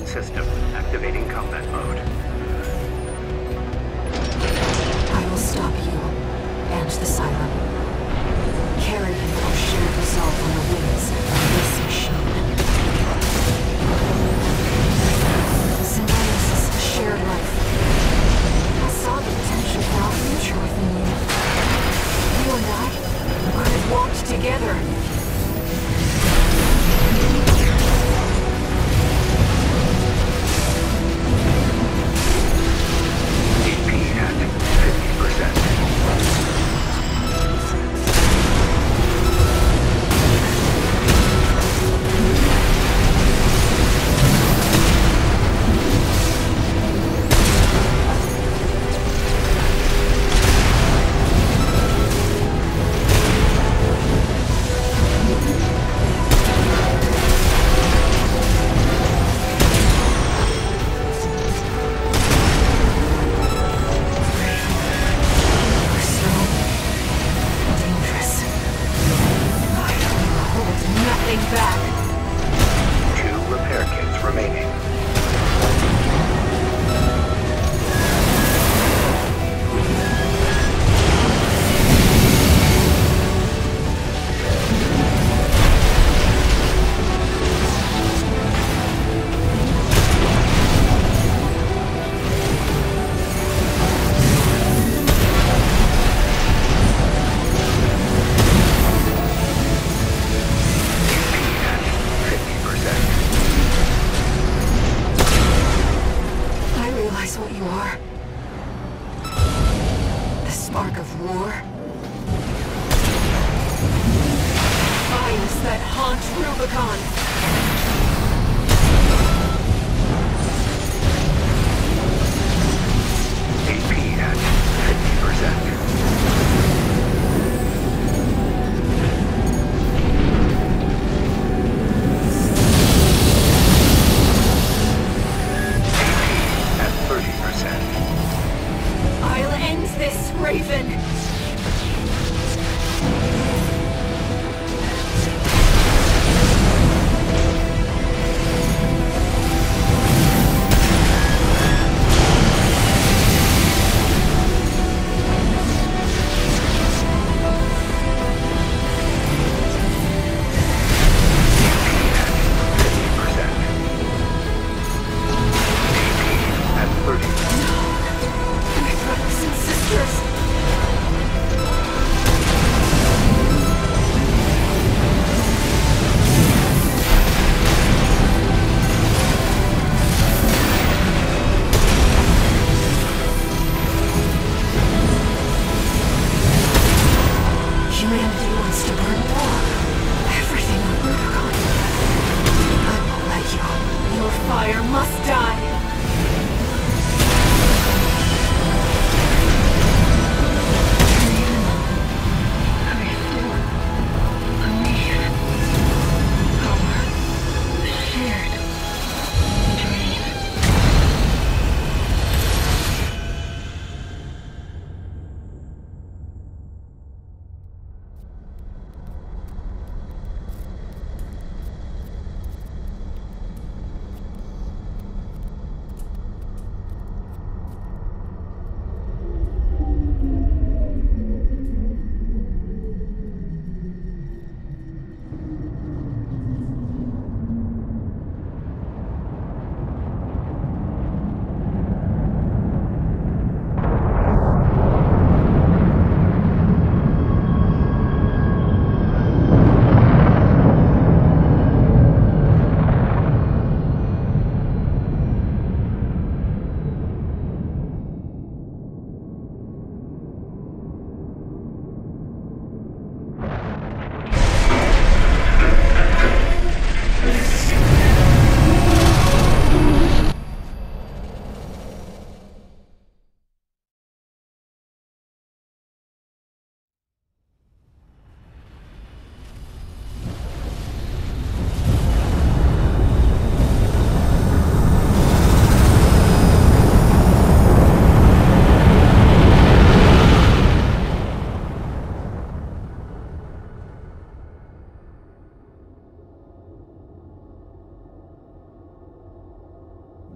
system. Activating combat mode. I will stop you and the Silo. Carry him with our shared resolve on the wings of this machine. Symbiosis is a shared life. I saw the potential for our future within you. You and I could have walked together.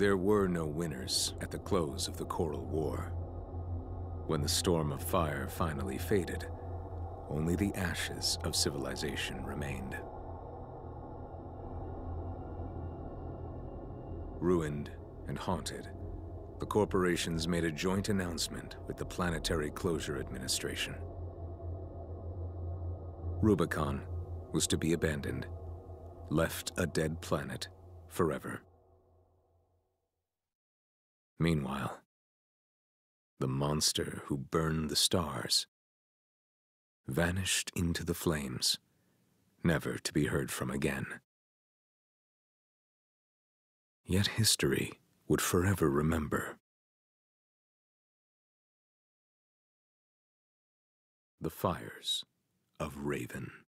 There were no winners at the close of the Coral War. When the storm of fire finally faded, only the ashes of civilization remained. Ruined and haunted, the corporations made a joint announcement with the Planetary Closure Administration. Rubicon was to be abandoned, left a dead planet forever. Meanwhile, the monster who burned the stars vanished into the flames, never to be heard from again. Yet history would forever remember. The fires of Raven.